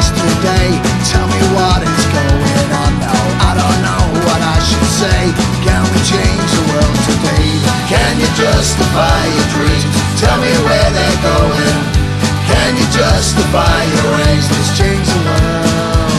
yesterday. Tell me what is going on now. I don't know what I should say. Can we change the world today? Can you justify your dreams? Tell me where they're going. Can you justify your aims? Let's change the world.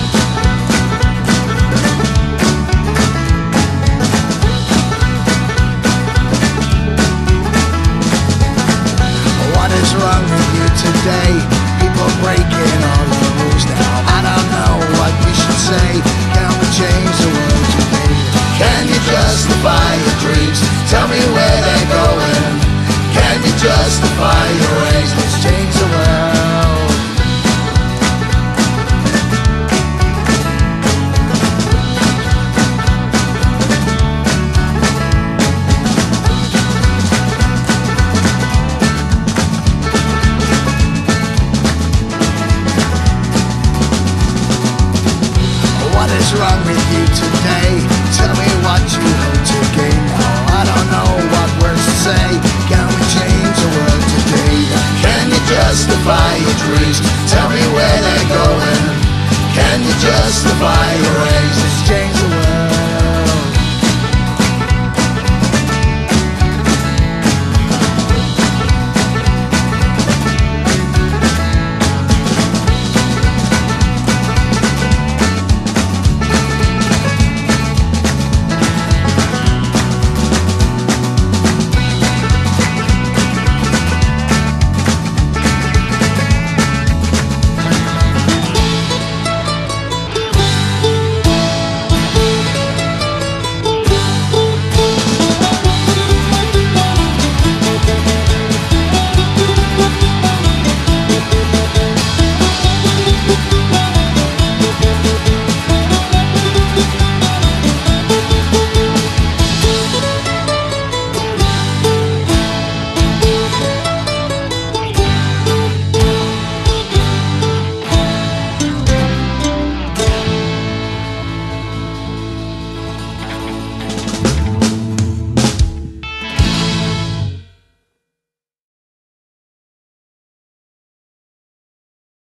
What is wrong with you today? People breaking all the rules now. I don't know what we should say. Can we change the world today? Can you justify your dreams? Tell me where they're going. Can you justify your aims? Let's change the world. What is wrong with you today? Tell me what you hope to gain now. I don't know what words to say. Can we change the world today? Can you justify your dreams? Tell me where they're going. Can you justify your aims?